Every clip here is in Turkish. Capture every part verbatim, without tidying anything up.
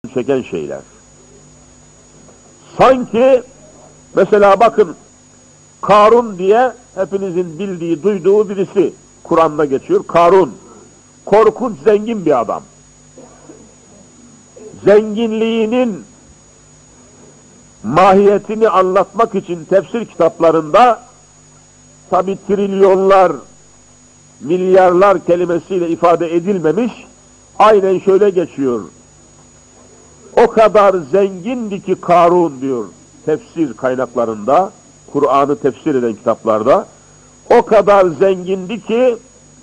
çeken şeyler. Sanki mesela bakın Karun diye hepinizin bildiği, duyduğu birisi Kur'an'da geçiyor. Karun, korkunç zengin bir adam. Zenginliğinin mahiyetini anlatmak için tefsir kitaplarında tabi trilyonlar, milyarlar kelimesiyle ifade edilmemiş, aynen şöyle geçiyor. O kadar zengindi ki Karun diyor tefsir kaynaklarında, Kur'an'ı tefsir eden kitaplarda, o kadar zengindi ki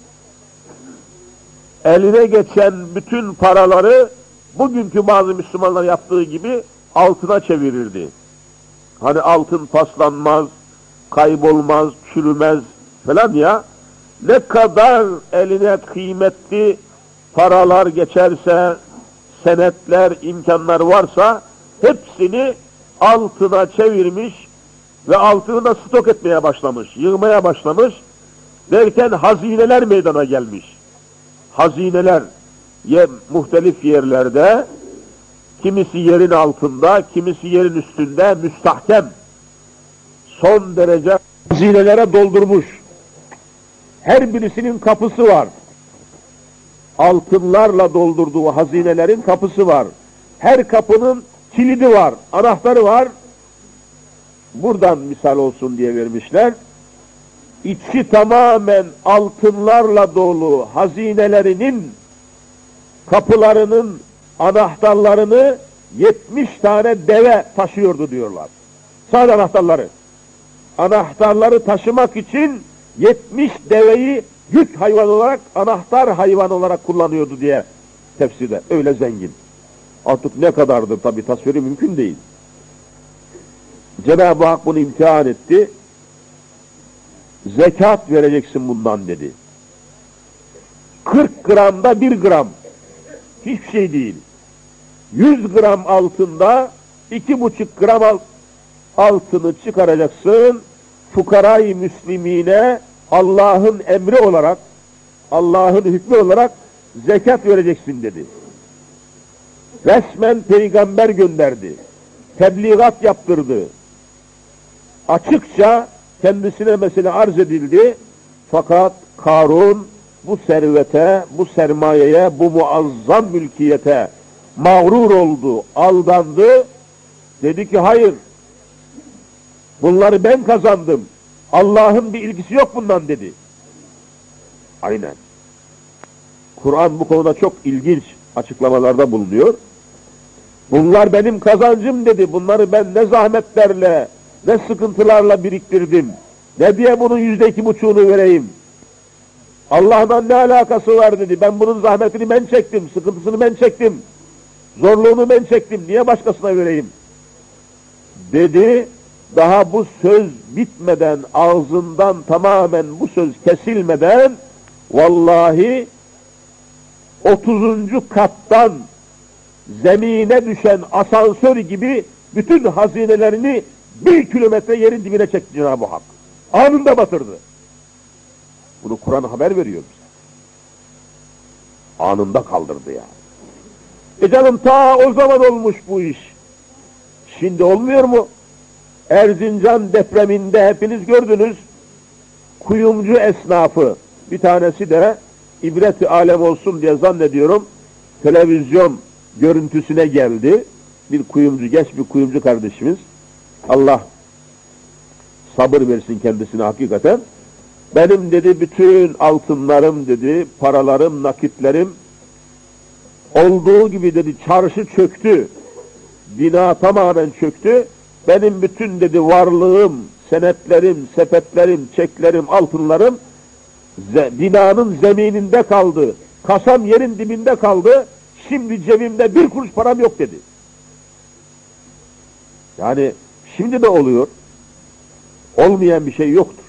eline geçen bütün paraları bugünkü bazı Müslümanlar yaptığı gibi altına çevirirdi. Hani altın paslanmaz, kaybolmaz, çürümez falan ya, ne kadar eline kıymetli paralar geçerse, senetler, imkanlar varsa hepsini altına çevirmiş ve altını da stok etmeye başlamış, yığmaya başlamış. Derken hazineler meydana gelmiş. Hazineler ye, muhtelif yerlerde, kimisi yerin altında, kimisi yerin üstünde müstahkem, son derece hazinelere doldurmuş. Her birisinin kapısı var. Altınlarla doldurduğu hazinelerin kapısı var. Her kapının kilidi var, anahtarı var. Buradan misal olsun diye vermişler. İçi tamamen altınlarla dolu hazinelerinin kapılarının anahtarlarını yetmiş tane deve taşıyordu diyorlar. Sadece anahtarları. Anahtarları taşımak için yetmiş deveyi yük hayvan olarak, anahtar hayvan olarak kullanıyordu diye tefsirde. Öyle zengin. Artık ne kadardır tabi tasviri mümkün değil. Cenab-ı Hak bunu imtihan etti. Zekat vereceksin bundan dedi. kırk gramda bir gram. Hiçbir şey değil. yüz gram altında iki buçuk gram altını çıkaracaksın. Fukara-i Müslimine Allah'ın emri olarak, Allah'ın hükmü olarak zekat vereceksin dedi. Resmen peygamber gönderdi. Tebliğat yaptırdı. Açıkça kendisine mesela arz edildi. Fakat Karun bu servete, bu sermayeye, bu muazzam mülkiyete mağrur oldu, aldandı. Dedi ki hayır, bunları ben kazandım. Allah'ın bir ilgisi yok bundan dedi. Aynen. Kur'an bu konuda çok ilginç açıklamalarda bulunuyor. Bunlar benim kazancım dedi. Bunları ben ne zahmetlerle, ne sıkıntılarla biriktirdim. Ne diye bunun yüzde iki buçuğunu vereyim. Allah'dan ne alakası var dedi. Ben bunun zahmetini ben çektim, sıkıntısını ben çektim. Zorluğunu ben çektim. Niye başkasına vereyim? Dedi. Daha bu söz bitmeden, ağzından tamamen bu söz kesilmeden, vallahi otuzuncu kattan zemine düşen asansör gibi bütün hazinelerini bir kilometre yerin dibine çekti Cenab-ı Hak. Anında batırdı. Bunu Kur'an haber veriyor bize. Anında kaldırdı ya. E canım ta o zaman olmuş bu iş. Şimdi olmuyor mu? Erzincan depreminde hepiniz gördünüz. Kuyumcu esnafı, bir tanesi de ibret-i alem olsun diye zannediyorum, televizyon görüntüsüne geldi. Bir kuyumcu, genç bir kuyumcu kardeşimiz. Allah sabır versin kendisine hakikaten. Benim dedi bütün altınlarım dedi, paralarım, nakitlerim olduğu gibi dedi çarşı çöktü. Bina tamamen çöktü. Benim bütün dedi varlığım, senetlerim, sepetlerim, çeklerim, altınlarım binanın zemininde kaldı. Kasam yerin dibinde kaldı. Şimdi cebimde bir kuruş param yok dedi. Yani şimdi de oluyor. Olmayan bir şey yoktur.